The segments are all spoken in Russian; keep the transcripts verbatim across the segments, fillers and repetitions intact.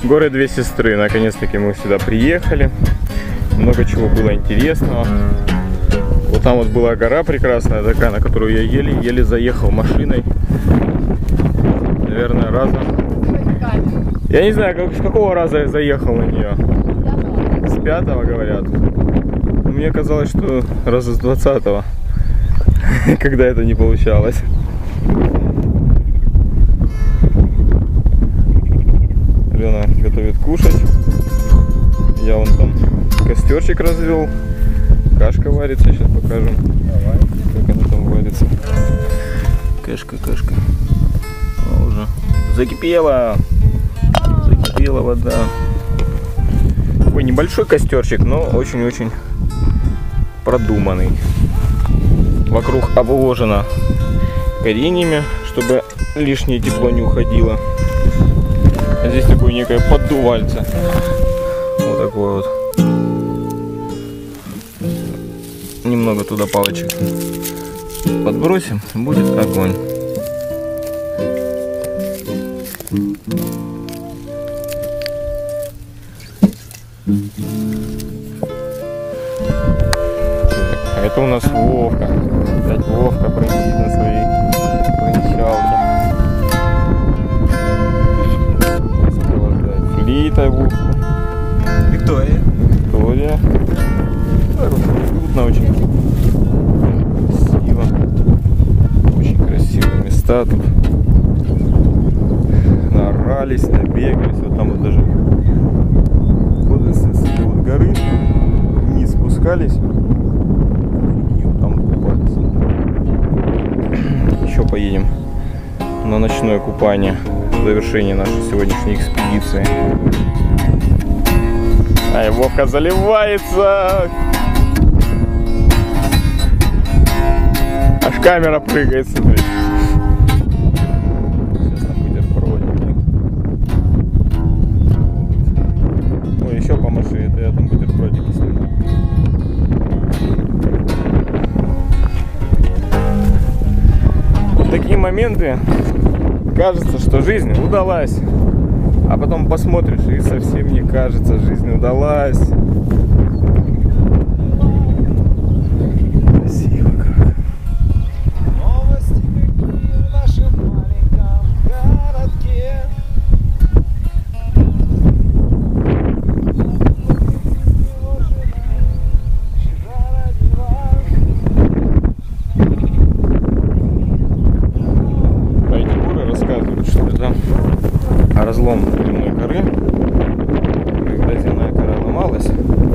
Горы Две Сестры. Наконец-таки мы сюда приехали. Много чего было интересного. Вот там вот была гора прекрасная такая, на которую я еле-еле заехал машиной. Наверное, раза... Я не знаю, как, с какого раза я заехал на нее. С пятого, говорят. Мне казалось, что раза с двадцатого. Когда это не получалось. Алена готовит кушать. Я вон там костерчик развел. Кашка варится, сейчас покажем. Давай. Как она там варится. Кашка, кашка. О, уже закипела. Закипела вода. Такой небольшой костерчик, но очень-очень продуманный. Вокруг обложено кореньями, чтобы лишнее тепло не уходило. А здесь такое некое поддувальце. Вот такое вот. Немного туда палочек подбросим, будет огонь. А это у нас Вовка. Опять Вовка прыгает на своей планчалке. Флита Вовка. Виктория. Виктория. Уютно очень. Красиво. Очень красивые места тут. Наорались, набегались. Вот там вот даже вот с этой вот горы вниз спускались. И вот там купались. Еще поедем на ночное купание. В завершение нашей сегодняшней экспедиции. Ай, Вовка заливается! Аж камера прыгает, смотри. Сейчас на бутербродики. Ой, еще помаши, это я там бутербродики снимаю. В такие моменты кажется, что жизнь удалась. А потом посмотришь, и совсем не кажется, жизнь удалась. Красиво как. Новости какие в нашем маленьком городке. А эти горы рассказывают, что это разлом земной коры. Когда земная кора ломалась,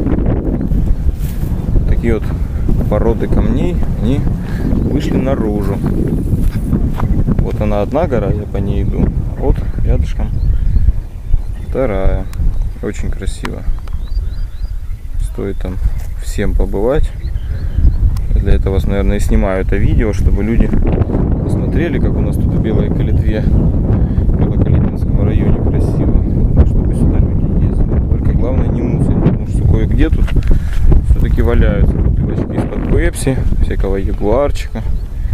такие вот породы камней, они вышли наружу. Вот она одна гора, я по ней иду. Вот рядышком вторая. Очень красиво. Стоит там всем побывать. Для этого, наверное, и снимаю это видео, чтобы люди посмотрели, как у нас тут в Белой Калитве, в Белокалитвинском районе красиво. Чтобы сюда люди ездили. Только главное не мусорить, потому что кое-где тут все-таки валяются бутылочки из-под пепси, всякого ягуарчика.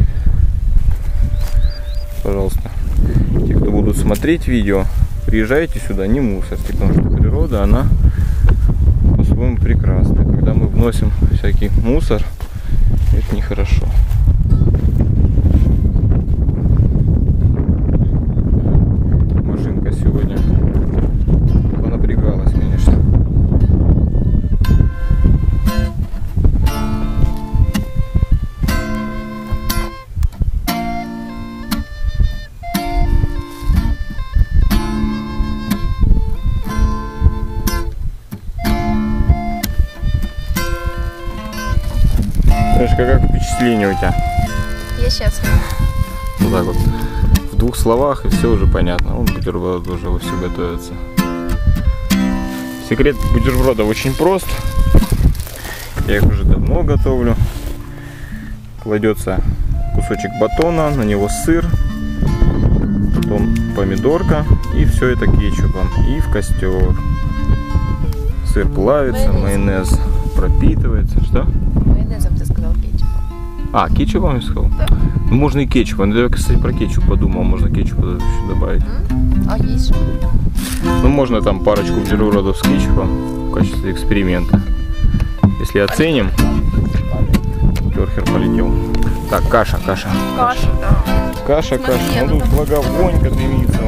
Пожалуйста, те, кто будут смотреть видео, приезжайте сюда, не мусорьте, потому что природа, она по-своему прекрасна. Когда мы вносим всякий мусор, это нехорошо. Машинка сегодня понапрягалась, конечно. Сашка, как впечатление у тебя? Я сейчас. Вот так вот. В двух словах, и все уже понятно. Вон бутерброд уже вовсю готовится. Секрет бутерброда очень прост. Я их уже давно готовлю. Кладется кусочек батона, на него сыр, потом помидорка, и все это кетчупом. И в костер. Сыр плавится, майонез, майонез пропитывается. Что? Майонезом ты сказал кетчупом. А, кетчупом искал? Да. Ну, можно и кетчупом. Я, кстати, про кетчуп подумал. Можно кетчуп еще добавить. А есть? Ну, можно там парочку бутербродов с кетчупом в качестве эксперимента. Если оценим, Керхер полетел. Так, каша, каша. Каша, да. Каша, Смотри, каша. она Ну, тут там- благовонька дымится.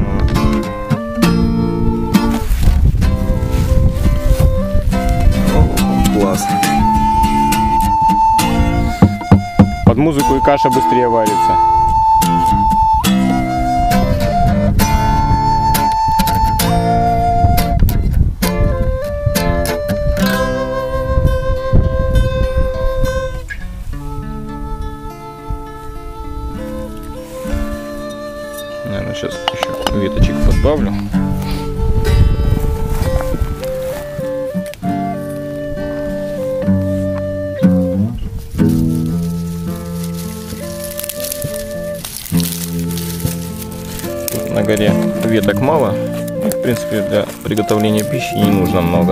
О, класс. Под музыку и каша быстрее варится. Наверное, сейчас еще веточек подбавлю. Тут на горе веток мало. И, в принципе, для приготовления пищи не нужно много.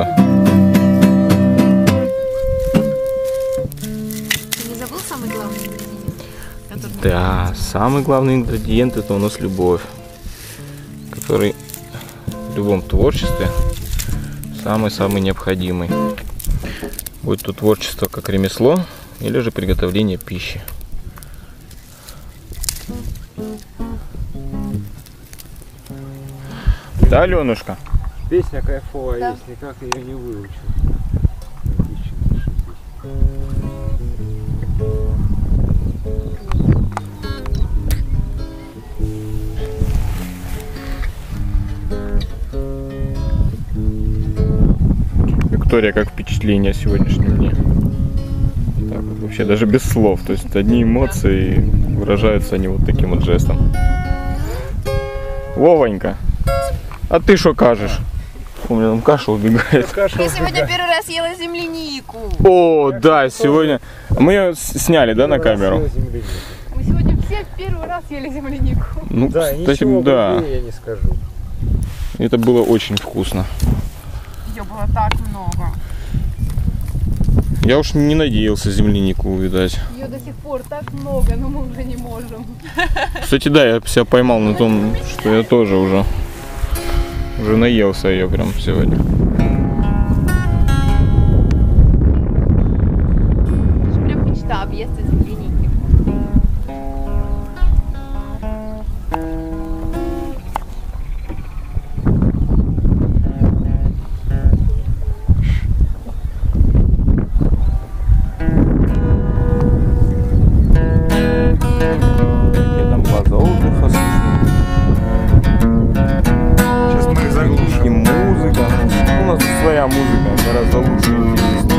Ты не забыл самый главный ингредиент? Который... Да, самый главный ингредиент — это у нас любовь, который в любом творчестве самый-самый необходимый. Будь то творчество как ремесло или же приготовление пищи. Да, Аленушка? Песня кайфовая, Да. есть, никак ее не выучил. Виктория, как впечатление о сегодняшнем дне? Так вот, вообще даже без слов, то есть одни эмоции, и выражаются они вот таким вот жестом. Вовонька, а ты что кажешь? У меня там каша убегает. Я сегодня первый раз ела землянику. О, да, сегодня мы ее с- сняли, да, на камеру? Мы сегодня все первый раз ели землянику. Ну, Да, и кстати, ничего да, глупее я не скажу. это было очень вкусно. Ее было так много. Я уж не надеялся землянику увидать. Ее до сих пор так много, но мы уже не можем. Кстати, да, я себя поймал на том, что я тоже уже уже наелся ее прям сегодня. Это прям мечта объезда земляники. Какие там база отдыха, Сейчас мы их и заглушим. музыка. У нас своя музыка, гораздо лучше и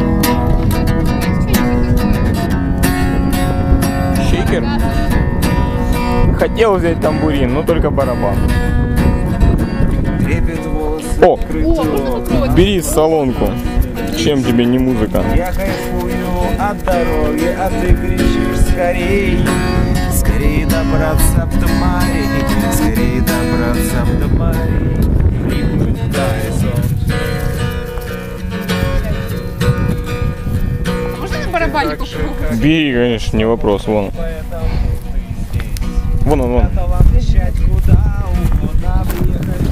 интереснее. Шейкер? Хотел взять тамбурин, но только барабан. Трепет волосы. О, О, можно попробовать? бери солонку. Чем тебе не музыка? Я кайфую от дороги, а ты кричишь скорей. Скорее добраться до морей, скорее добраться до морей. Липнуть в горизонт. Можно на барабане Так же, попробовать? как Бери, конечно, не вопрос. Вон, поэтому ты здесь. вон он, вон. Готова мчать куда угодно, приехать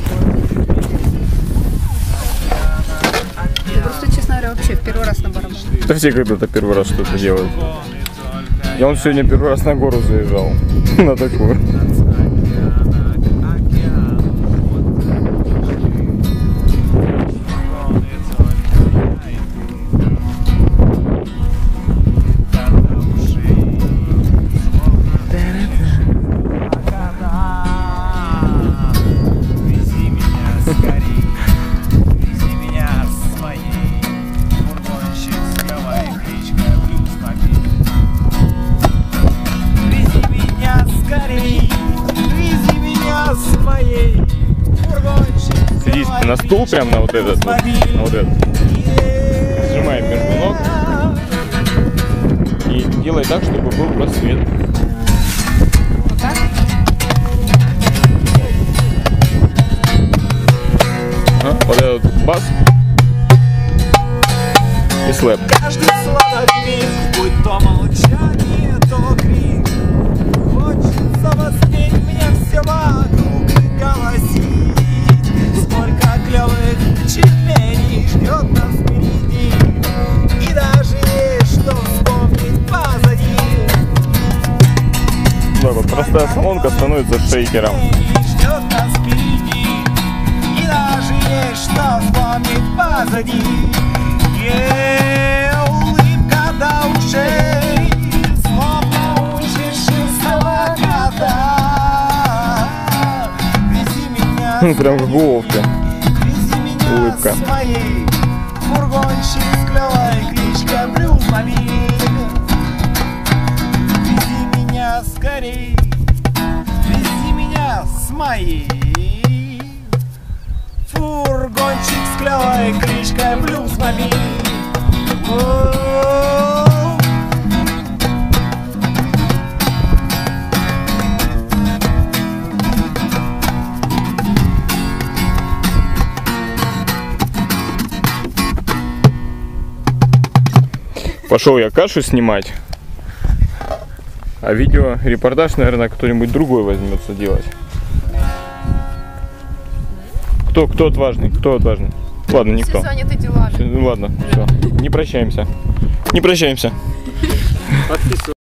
Я просто, честно говоря, вообще первый раз на барабане. Да все когда-то первый раз что-то делают. Я он сегодня первый раз на гору заезжал. На такую. Вези меня скорей, вези меня с моей фургончиковой кличкой Блюз-мобиль. Вези меня скорей, вези меня с моей фургончиковой. Садись на стул прям на вот этот, вот, на вот этот. Сжимай между ног и делай так, чтобы был просвет. Вот так? Ага, вот этот бас и слэп. Каждый слова миг, будь то молчание так вот простая солонка становится шейкером. Ждет нас впереди, и даже есть что вспомнить позади. Е, улыбка до ушей, словно учишь самоката. Вези меня, Ну, прям в головке. вези меня Улыбка. с моей, фургончик с клевой кличкой Блюзмобиль. Вези меня скорей, вези меня с моей, фургончик с клевой кличкой Блюзмобиль. О-о-о. Пошел я кашу снимать. А видео, репортаж, наверное, кто-нибудь другой возьмется делать. Кто, кто отважный? Кто отважный? Ладно, никто. Все заняты делами. Ну ладно, все. Не прощаемся. Не прощаемся.